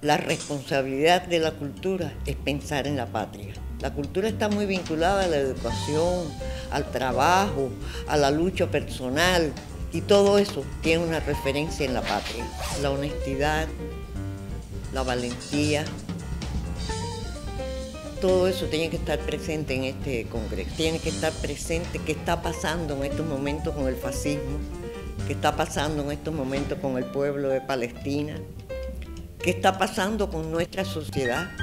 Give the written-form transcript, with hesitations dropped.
La responsabilidad de la cultura es pensar en la patria. La cultura está muy vinculada a la educación, al trabajo, a la lucha personal, y todo eso tiene una referencia en la patria. La honestidad, la valentía, todo eso tiene que estar presente en este congreso. Tiene que estar presente qué está pasando en estos momentos con el fascismo, qué está pasando en estos momentos con el pueblo de Palestina, qué está pasando con nuestra sociedad.